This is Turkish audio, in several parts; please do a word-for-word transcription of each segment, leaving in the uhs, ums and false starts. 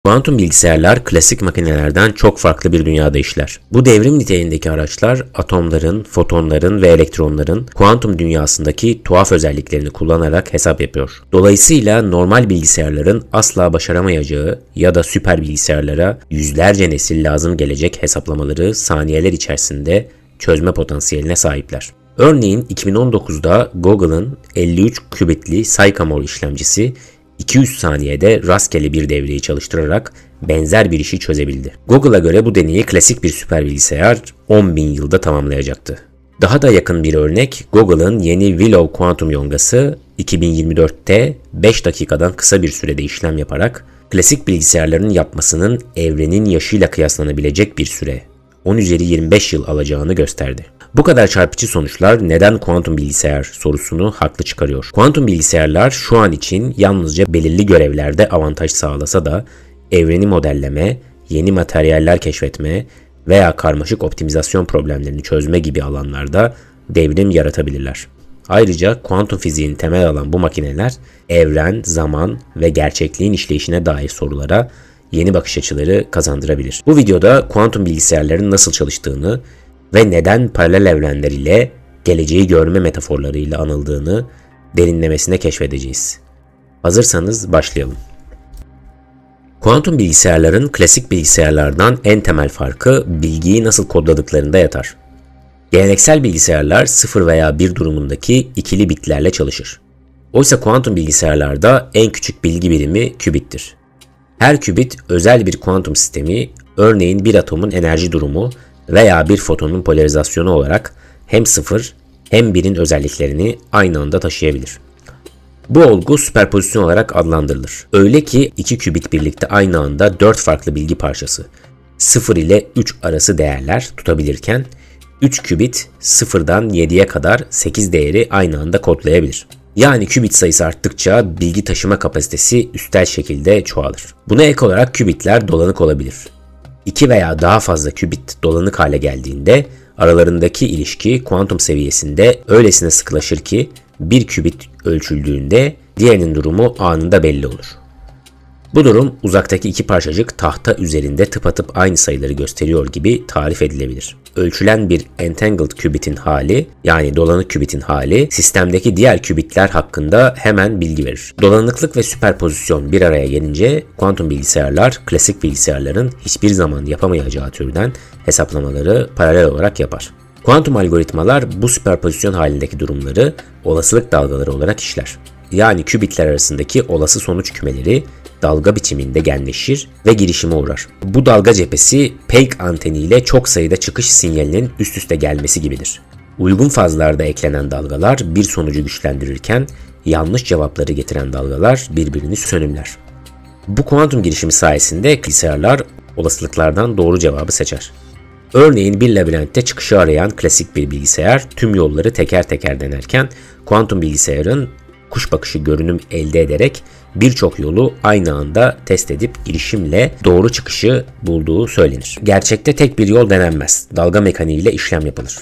Kuantum bilgisayarlar klasik makinelerden çok farklı bir dünyada işler. Bu devrim niteliğindeki araçlar atomların, fotonların ve elektronların kuantum dünyasındaki tuhaf özelliklerini kullanarak hesap yapıyor. Dolayısıyla normal bilgisayarların asla başaramayacağı ya da süper bilgisayarlara yüzlerce nesil lazım gelecek hesaplamaları saniyeler içerisinde çözme potansiyeline sahipler. Örneğin iki bin on dokuzda Google'ın elli üç kübitli Sycamore işlemcisi iki yüz saniyede rastgele bir devreyi çalıştırarak benzer bir işi çözebildi. Google'a göre bu deneyi klasik bir süper bilgisayar on bin yılda tamamlayacaktı. Daha da yakın bir örnek Google'ın yeni Willow kuantum yongası iki bin yirmi dörtte beş dakikadan kısa bir sürede işlem yaparak klasik bilgisayarların yapmasının evrenin yaşıyla kıyaslanabilecek bir süre on üzeri yirmi beş yıl alacağını gösterdi. Bu kadar çarpıcı sonuçlar neden kuantum bilgisayar sorusunu haklı çıkarıyor. Kuantum bilgisayarlar şu an için yalnızca belirli görevlerde avantaj sağlasa da evreni modelleme, yeni materyaller keşfetme veya karmaşık optimizasyon problemlerini çözme gibi alanlarda devrim yaratabilirler. Ayrıca kuantum fiziğini temel alan bu makineler evren, zaman ve gerçekliğin işleyişine dair sorulara yeni bakış açıları kazandırabilir. Bu videoda kuantum bilgisayarların nasıl çalıştığını ve neden paralel evrenler ile geleceği görme metaforlarıyla anıldığını derinlemesine keşfedeceğiz. Hazırsanız başlayalım. Kuantum bilgisayarların klasik bilgisayarlardan en temel farkı bilgiyi nasıl kodladıklarında yatar. Geleneksel bilgisayarlar sıfır veya bir durumundaki ikili bitlerle çalışır. Oysa kuantum bilgisayarlarda en küçük bilgi birimi kübittir. Her kübit özel bir kuantum sistemi, örneğin bir atomun enerji durumu veya bir fotonun polarizasyonu olarak hem sıfır hem birin özelliklerini aynı anda taşıyabilir. Bu olgu süperpozisyon olarak adlandırılır. Öyle ki iki kübit birlikte aynı anda dört farklı bilgi parçası sıfır ile üç arası değerler tutabilirken üç kübit sıfırdan yediye kadar sekiz değeri aynı anda kodlayabilir. Yani kübit sayısı arttıkça bilgi taşıma kapasitesi üstel şekilde çoğalır. Buna ek olarak kübitler dolanık olabilir. İki veya daha fazla kübit dolanık hale geldiğinde aralarındaki ilişki kuantum seviyesinde öylesine sıkılaşır ki bir kübit ölçüldüğünde diğerinin durumu anında belli olur. Bu durum uzaktaki iki parçacık tahta üzerinde tıpatıp aynı sayıları gösteriyor gibi tarif edilebilir. Ölçülen bir entangled kübitin hali, yani dolanık kübitin hali, sistemdeki diğer kübitler hakkında hemen bilgi verir. Dolanıklık ve süperpozisyon bir araya gelince kuantum bilgisayarlar klasik bilgisayarların hiçbir zaman yapamayacağı türden hesaplamaları paralel olarak yapar. Kuantum algoritmalar bu süperpozisyon halindeki durumları olasılık dalgaları olarak işler. Yani kübitler arasındaki olası sonuç kümeleri dalga biçiminde genleşir ve girişime uğrar. Bu dalga cephesi Pake anteniyle çok sayıda çıkış sinyalinin üst üste gelmesi gibidir. Uygun fazlarda eklenen dalgalar bir sonucu güçlendirirken yanlış cevapları getiren dalgalar birbirini sönümler. Bu kuantum girişimi sayesinde bilgisayarlar olasılıklardan doğru cevabı seçer. Örneğin bir labirentte çıkışı arayan klasik bir bilgisayar tüm yolları teker teker denerken kuantum bilgisayarın kuş bakışı görünüm elde ederek birçok yolu aynı anda test edip girişimle doğru çıkışı bulduğu söylenir. Gerçekte tek bir yol denenmez. Dalga mekaniğiyle işlem yapılır.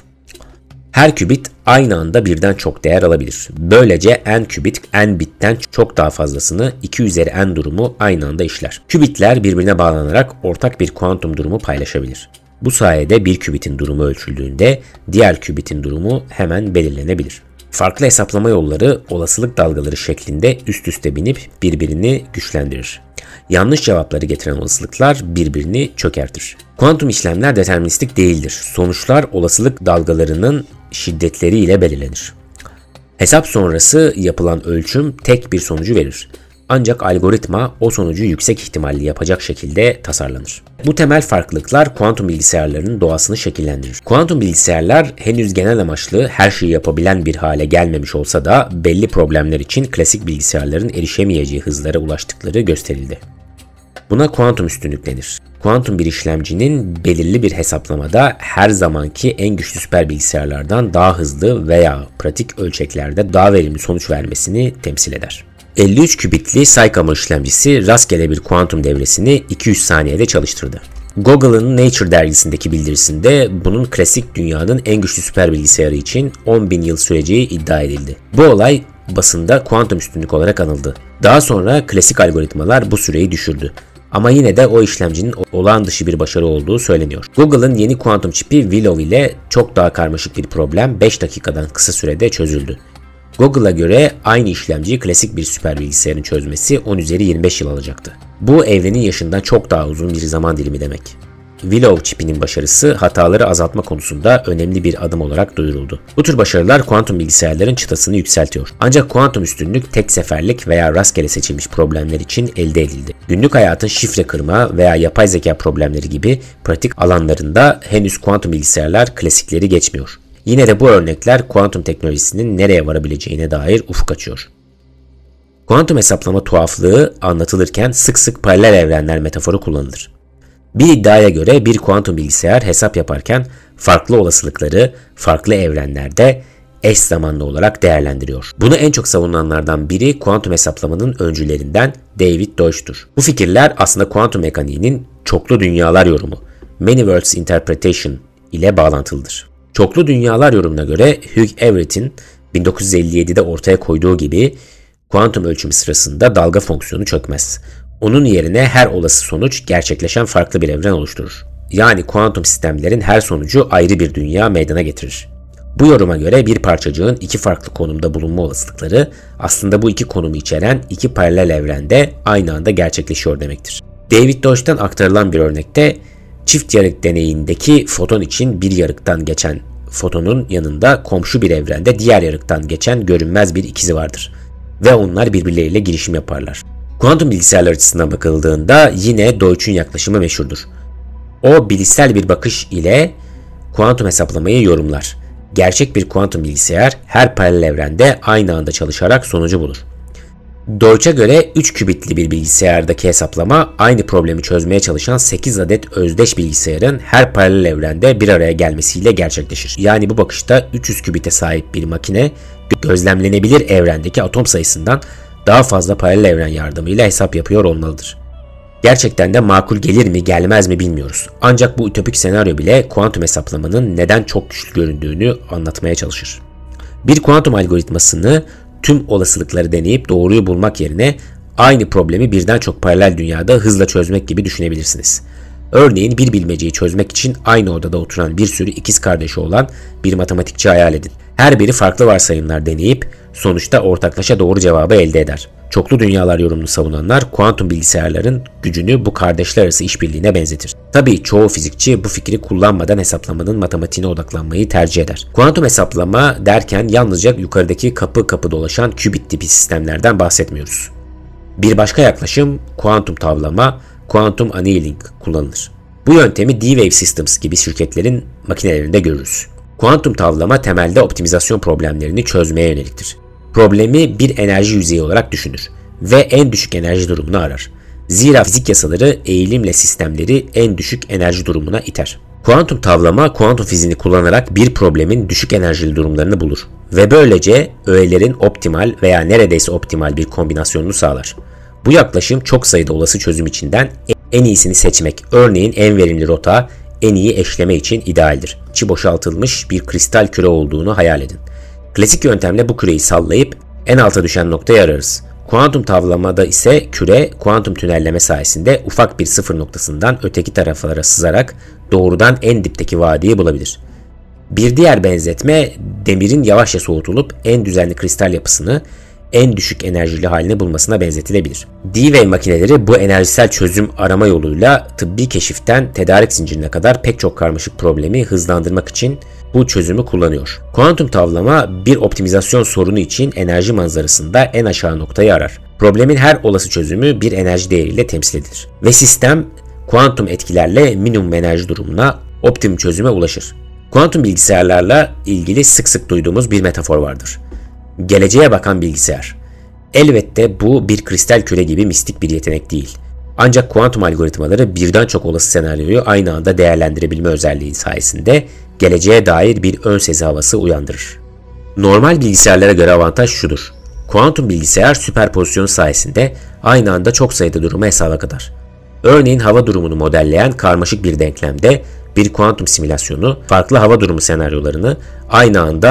Her kübit aynı anda birden çok değer alabilir. Böylece n kübit n bitten çok daha fazlasını iki üzeri n durumu aynı anda işler. Kübitler birbirine bağlanarak ortak bir kuantum durumu paylaşabilir. Bu sayede bir kübitin durumu ölçüldüğünde diğer kübitin durumu hemen belirlenebilir. Farklı hesaplama yolları olasılık dalgaları şeklinde üst üste binip birbirini güçlendirir. Yanlış cevapları getiren olasılıklar birbirini çökertir. Kuantum işlemler deterministik değildir. Sonuçlar olasılık dalgalarının şiddetleriyle belirlenir. Hesap sonrası yapılan ölçüm tek bir sonucu verir. Ancak algoritma o sonucu yüksek ihtimalli yapacak şekilde tasarlanır. Bu temel farklılıklar kuantum bilgisayarlarının doğasını şekillendirir. Kuantum bilgisayarlar henüz genel amaçlı her şeyi yapabilen bir hale gelmemiş olsa da belli problemler için klasik bilgisayarların erişemeyeceği hızlara ulaştıkları gösterildi. Buna kuantum üstünlük denir. Kuantum bir işlemcinin belirli bir hesaplamada her zamanki en güçlü süper bilgisayarlardan daha hızlı veya pratik ölçeklerde daha verimli sonuç vermesini temsil eder. elli üç kübitli Sycamore işlemcisi rastgele bir kuantum devresini iki yüz saniyede çalıştırdı. Google'ın Nature dergisindeki bildirisinde bunun klasik dünyanın en güçlü süper bilgisayarı için on bin yıl süreceği iddia edildi. Bu olay basında kuantum üstünlük olarak anıldı. Daha sonra klasik algoritmalar bu süreyi düşürdü. Ama yine de o işlemcinin olağan dışı bir başarı olduğu söyleniyor. Google'ın yeni kuantum çipi Willow ile çok daha karmaşık bir problem beş dakikadan kısa sürede çözüldü. Google'a göre aynı işlemciyi klasik bir süper bilgisayarın çözmesi on üzeri yirmi beş yıl alacaktı. Bu evrenin yaşından çok daha uzun bir zaman dilimi demek. Willow çipinin başarısı hataları azaltma konusunda önemli bir adım olarak duyuruldu. Bu tür başarılar kuantum bilgisayarların çıtasını yükseltiyor. Ancak kuantum üstünlük tek seferlik veya rastgele seçilmiş problemler için elde edildi. Günlük hayatın şifre kırma veya yapay zeka problemleri gibi pratik alanlarında henüz kuantum bilgisayarlar klasikleri geçmiyor. Yine de bu örnekler kuantum teknolojisinin nereye varabileceğine dair ufuk açıyor. Kuantum hesaplama tuhaflığı anlatılırken sık sık paralel evrenler metaforu kullanılır. Bir iddiaya göre bir kuantum bilgisayar hesap yaparken farklı olasılıkları farklı evrenlerde eş zamanlı olarak değerlendiriyor. Bunu en çok savunanlardan biri kuantum hesaplamanın öncülerinden David Deutsch'tur. Bu fikirler aslında kuantum mekaniğinin çoklu dünyalar yorumu, Many Worlds Interpretation ile bağlantılıdır. Çoklu dünyalar yorumuna göre Hugh Everett'in bin dokuz yüz elli yedide ortaya koyduğu gibi kuantum ölçümü sırasında dalga fonksiyonu çökmez. Onun yerine her olası sonuç gerçekleşen farklı bir evren oluşturur. Yani kuantum sistemlerin her sonucu ayrı bir dünya meydana getirir. Bu yoruma göre bir parçacığın iki farklı konumda bulunma olasılıkları aslında bu iki konumu içeren iki paralel evrende aynı anda gerçekleşiyor demektir. David Deutsch'tan aktarılan bir örnekte çift yarık deneyindeki foton için bir yarıktan geçen fotonun yanında komşu bir evrende diğer yarıktan geçen görünmez bir ikizi vardır ve onlar birbirleriyle girişim yaparlar. Kuantum bilgisayarlar açısından bakıldığında yine Deutsch'un yaklaşımı meşhurdur. O bilişsel bir bakış ile kuantum hesaplamayı yorumlar. Gerçek bir kuantum bilgisayar her paralel evrende aynı anda çalışarak sonucu bulur. Deutsch'a göre üç kübitli bir bilgisayardaki hesaplama aynı problemi çözmeye çalışan sekiz adet özdeş bilgisayarın her paralel evrende bir araya gelmesiyle gerçekleşir. Yani bu bakışta üç yüz kübite sahip bir makine gözlemlenebilir evrendeki atom sayısından daha fazla paralel evren yardımıyla hesap yapıyor olmalıdır. Gerçekten de makul gelir mi gelmez mi bilmiyoruz. Ancak bu ütopik senaryo bile kuantum hesaplamanın neden çok güçlü göründüğünü anlatmaya çalışır. Bir kuantum algoritmasını tüm olasılıkları deneyip doğruyu bulmak yerine aynı problemi birden çok paralel dünyada hızla çözmek gibi düşünebilirsiniz. Örneğin bir bilmeceyi çözmek için aynı odada oturan bir sürü ikiz kardeşi olan bir matematikçi hayal edin. Her biri farklı varsayımlar deneyip sonuçta ortaklaşa doğru cevabı elde eder. Çoklu dünyalar yorumunu savunanlar kuantum bilgisayarların gücünü bu kardeşler arası işbirliğine benzetir. Tabii çoğu fizikçi bu fikri kullanmadan hesaplamanın matematiğine odaklanmayı tercih eder. Kuantum hesaplama derken yalnızca yukarıdaki kapı kapı dolaşan kübit tipi sistemlerden bahsetmiyoruz. Bir başka yaklaşım kuantum tavlama, quantum annealing kullanılır. Bu yöntemi D-Wave Systems gibi şirketlerin makinelerinde görürüz. Kuantum tavlama temelde optimizasyon problemlerini çözmeye yöneliktir. Problemi bir enerji yüzeyi olarak düşünür ve en düşük enerji durumunu arar. Zira fizik yasaları eğilimle sistemleri en düşük enerji durumuna iter. Kuantum tavlama, kuantum fiziğini kullanarak bir problemin düşük enerjili durumlarını bulur ve böylece öğelerin optimal veya neredeyse optimal bir kombinasyonunu sağlar. Bu yaklaşım çok sayıda olası çözüm içinden en iyisini seçmek, örneğin en verimli rota, en iyi eşleme için idealdir. İçi boşaltılmış bir kristal küre olduğunu hayal edin. Klasik yöntemle bu küreyi sallayıp en alta düşen noktayı ararız. Kuantum tavlamada ise küre kuantum tünelleme sayesinde ufak bir sıfır noktasından öteki taraflara sızarak doğrudan en dipteki vadiyi bulabilir. Bir diğer benzetme demirin yavaşça soğutulup en düzenli kristal yapısını en düşük enerjili halini bulmasına benzetilebilir. D-Wave makineleri bu enerjisel çözüm arama yoluyla tıbbi keşiften tedarik zincirine kadar pek çok karmaşık problemi hızlandırmak için bu çözümü kullanıyor. Kuantum tavlama bir optimizasyon sorunu için enerji manzarasında en aşağı noktayı arar. Problemin her olası çözümü bir enerji değeriyle temsil edilir. Ve sistem kuantum etkilerle minimum enerji durumuna optimum çözüme ulaşır. Kuantum bilgisayarlarla ilgili sık sık duyduğumuz bir metafor vardır. Geleceğe bakan bilgisayar. Elbette bu bir kristal küre gibi mistik bir yetenek değil. Ancak kuantum algoritmaları birden çok olası senaryoyu aynı anda değerlendirebilme özelliği sayesinde geleceğe dair bir ön sezi havası uyandırır. Normal bilgisayarlara göre avantaj şudur. Kuantum bilgisayar süperpozisyon sayesinde aynı anda çok sayıda durumu hesaba katar. Örneğin hava durumunu modelleyen karmaşık bir denklemde bir kuantum simülasyonu farklı hava durumu senaryolarını aynı anda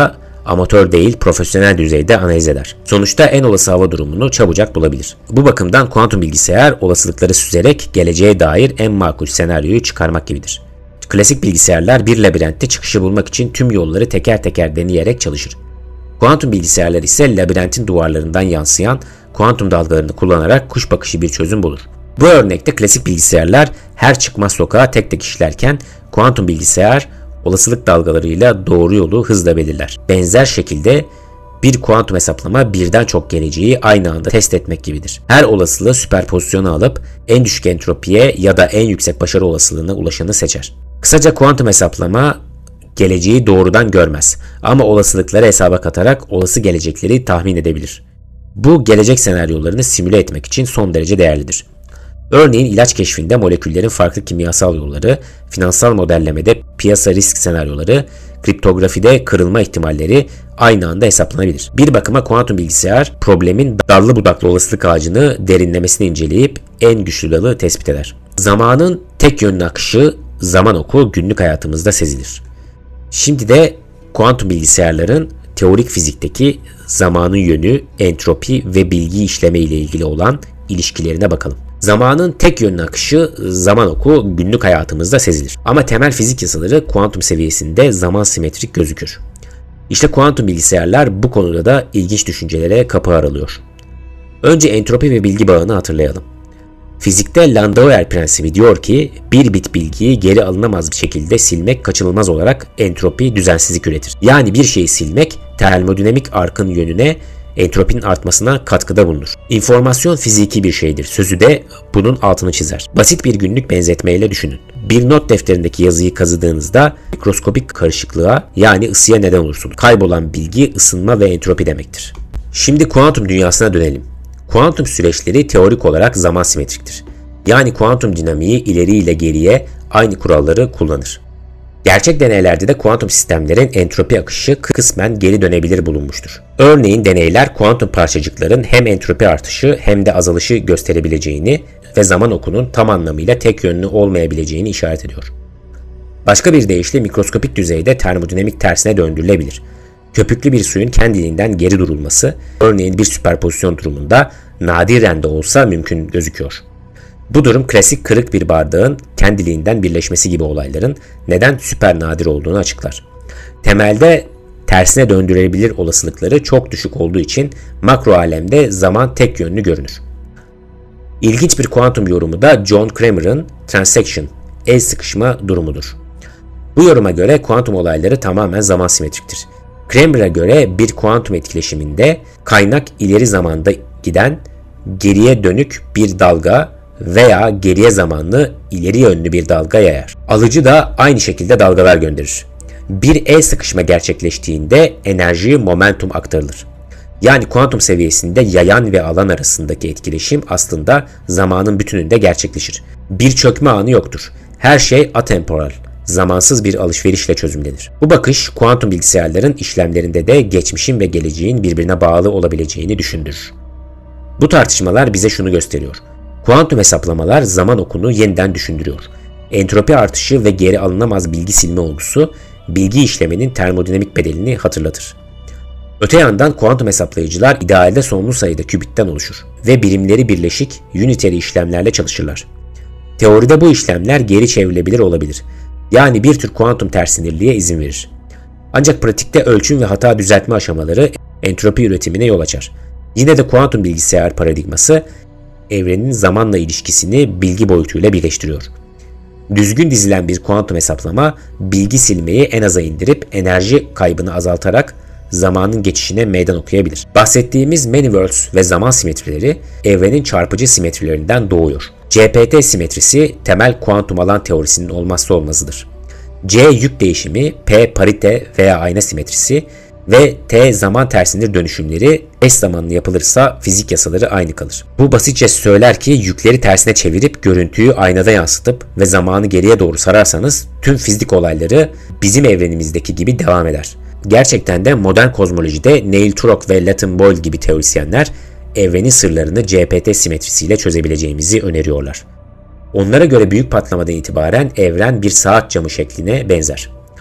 amatör değil profesyonel düzeyde analiz eder. Sonuçta en olası hava durumunu çabucak bulabilir. Bu bakımdan kuantum bilgisayar olasılıkları süzerek geleceğe dair en makul senaryoyu çıkarmak gibidir. Klasik bilgisayarlar bir labirentte çıkışı bulmak için tüm yolları teker teker deneyerek çalışır. Kuantum bilgisayarlar ise labirentin duvarlarından yansıyan kuantum dalgalarını kullanarak kuş bakışı bir çözüm bulur. Bu örnekte klasik bilgisayarlar her çıkmaz sokağa tek tek işlerken kuantum bilgisayar olasılık dalgalarıyla doğru yolu hızla belirler. Benzer şekilde bir kuantum hesaplama birden çok geleceği aynı anda test etmek gibidir. Her olasılığı süperpozisyona alıp en düşük entropiye ya da en yüksek başarı olasılığına ulaşanı seçer. Kısaca kuantum hesaplama geleceği doğrudan görmez ama olasılıkları hesaba katarak olası gelecekleri tahmin edebilir. Bu gelecek senaryolarını simüle etmek için son derece değerlidir. Örneğin ilaç keşfinde moleküllerin farklı kimyasal yolları, finansal modellemede piyasa risk senaryoları, kriptografide kırılma ihtimalleri aynı anda hesaplanabilir. Bir bakıma kuantum bilgisayar problemin dallı budaklı olasılık ağacını derinlemesine inceleyip en güçlü dalı tespit eder. Zamanın tek yönlü akışı zaman oku günlük hayatımızda sezilir. Şimdi de kuantum bilgisayarların teorik fizikteki zamanın yönü, entropi ve bilgi işleme ile ilgili olan ilişkilerine bakalım. Zamanın tek yönlü akışı zaman oku günlük hayatımızda sezilir. Ama temel fizik yasaları kuantum seviyesinde zaman simetrik gözükür. İşte kuantum bilgisayarlar bu konuda da ilginç düşüncelere kapı aralıyor. Önce entropi ve bilgi bağını hatırlayalım. Fizikte Landauer prensibi diyor ki bir bit bilgiyi geri alınamaz bir şekilde silmek kaçınılmaz olarak entropi düzensizlik üretir. Yani bir şeyi silmek termodinamik arkın yönüne entropinin artmasına katkıda bulunur. İnformasyon fiziki bir şeydir. Sözü de bunun altını çizer. Basit bir günlük benzetmeyle düşünün. Bir not defterindeki yazıyı kazıdığınızda mikroskopik karışıklığa yani ısıya neden olursunuz. Kaybolan bilgi ısınma ve entropi demektir. Şimdi kuantum dünyasına dönelim. Kuantum süreçleri teorik olarak zaman simetriktir. Yani kuantum dinamiği ileri ile geriye aynı kuralları kullanır. Gerçek deneylerde de kuantum sistemlerin entropi akışı kısmen geri dönebilir bulunmuştur. Örneğin deneyler kuantum parçacıkların hem entropi artışı hem de azalışı gösterebileceğini ve zaman okunun tam anlamıyla tek yönlü olmayabileceğini işaret ediyor. Başka bir deyişle mikroskopik düzeyde termodinamik tersine döndürülebilir. Köpüklü bir suyun kendiliğinden geri durulması, örneğin bir süperpozisyon durumunda nadiren de olsa mümkün gözüküyor. Bu durum klasik kırık bir bardağın kendiliğinden birleşmesi gibi olayların neden süper nadir olduğunu açıklar. Temelde tersine döndürülebilir olasılıkları çok düşük olduğu için makro alemde zaman tek yönlü görünür. İlginç bir kuantum yorumu da John Cramer'ın transaction, el sıkışma durumudur. Bu yoruma göre kuantum olayları tamamen zaman simetriktir. Cramer'a göre bir kuantum etkileşiminde kaynak ileri zamanda giden geriye dönük bir dalga veya geriye zamanlı ileri yönlü bir dalga yayar. Alıcı da aynı şekilde dalgalar gönderir. Bir el sıkışma gerçekleştiğinde enerji momentum aktarılır. Yani kuantum seviyesinde yayan ve alan arasındaki etkileşim aslında zamanın bütününde gerçekleşir. Bir çökme anı yoktur. Her şey atemporal, zamansız bir alışverişle çözümlenir. Bu bakış kuantum bilgisayarların işlemlerinde de geçmişin ve geleceğin birbirine bağlı olabileceğini düşündürür. Bu tartışmalar bize şunu gösteriyor. Kuantum hesaplamalar zaman okunu yeniden düşündürüyor. Entropi artışı ve geri alınamaz bilgi silme olgusu bilgi işleminin termodinamik bedelini hatırlatır. Öte yandan kuantum hesaplayıcılar idealde sonlu sayıda kübitten oluşur ve birimleri birleşik unitary işlemlerle çalışırlar. Teoride bu işlemler geri çevrilebilir olabilir. Yani bir tür kuantum tersinirliğe izin verir. Ancak pratikte ölçüm ve hata düzeltme aşamaları entropi üretimine yol açar. Yine de kuantum bilgisayar paradigması evrenin zamanla ilişkisini bilgi boyutuyla birleştiriyor. Düzgün dizilen bir kuantum hesaplama bilgi silmeyi en aza indirip enerji kaybını azaltarak zamanın geçişine meydan okuyabilir. Bahsettiğimiz many worlds ve zaman simetrileri evrenin çarpıcı simetrilerinden doğuyor. C P T simetrisi temel kuantum alan teorisinin olmazsa olmazıdır. C yük değişimi, P parite veya ayna simetrisi ve T zaman tersindir dönüşümleri eş zamanlı yapılırsa fizik yasaları aynı kalır. Bu basitçe söyler ki yükleri tersine çevirip görüntüyü aynada yansıtıp ve zamanı geriye doğru sararsanız tüm fizik olayları bizim evrenimizdeki gibi devam eder. Gerçekten de modern kozmolojide Neil Turok ve Layton Boyle gibi teorisyenler evrenin sırlarını C P T simetrisiyle çözebileceğimizi öneriyorlar. Onlara göre büyük patlamadan itibaren evren bir saat camı şekline benzer.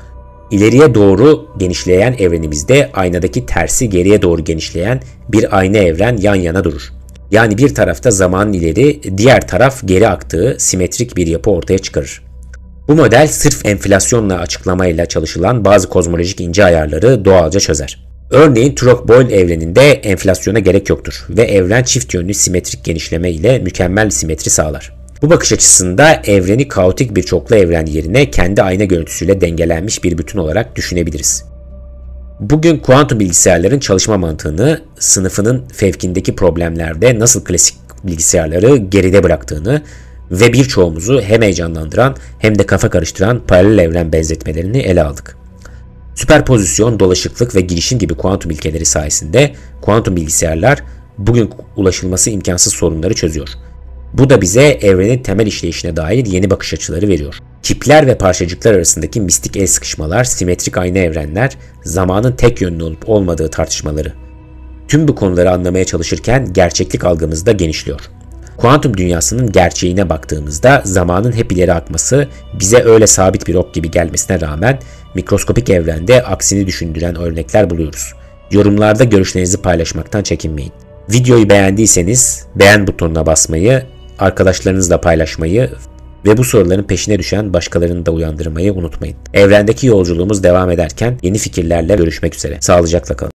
İleriye doğru genişleyen evrenimizde aynadaki tersi geriye doğru genişleyen bir ayna evren yan yana durur. Yani bir tarafta zamanın ileri, diğer taraf geri aktığı simetrik bir yapı ortaya çıkarır. Bu model sırf enflasyonla açıklamayla çalışılan bazı kozmolojik ince ayarları doğalca çözer. Örneğin Trock-Boyle evreninde enflasyona gerek yoktur ve evren çift yönlü simetrik genişleme ile mükemmel bir simetri sağlar. Bu bakış açısında evreni kaotik bir çoklu evren yerine kendi ayna görüntüsüyle dengelenmiş bir bütün olarak düşünebiliriz. Bugün kuantum bilgisayarların çalışma mantığını, sınıfının fevkindeki problemlerde nasıl klasik bilgisayarları geride bıraktığını ve birçoğumuzu hem heyecanlandıran hem de kafa karıştıran paralel evren benzetmelerini ele aldık. Süperpozisyon, dolaşıklık ve girişim gibi kuantum ilkeleri sayesinde kuantum bilgisayarlar bugün ulaşılması imkansız sorunları çözüyor. Bu da bize evrenin temel işleyişine dair yeni bakış açıları veriyor. Tipler ve parçacıklar arasındaki mistik el sıkışmalar, simetrik ayna evrenler, zamanın tek yönlü olup olmadığı tartışmaları. Tüm bu konuları anlamaya çalışırken gerçeklik algımız da genişliyor. Kuantum dünyasının gerçeğine baktığımızda zamanın hep ileri akması bize öyle sabit bir ok gibi gelmesine rağmen mikroskopik evrende aksini düşündüren örnekler buluyoruz. Yorumlarda görüşlerinizi paylaşmaktan çekinmeyin. Videoyu beğendiyseniz beğen butonuna basmayı, arkadaşlarınızla paylaşmayı ve bu soruların peşine düşen başkalarını da uyandırmayı unutmayın. Evrendeki yolculuğumuz devam ederken yeni fikirlerle görüşmek üzere. Sağlıcakla kalın.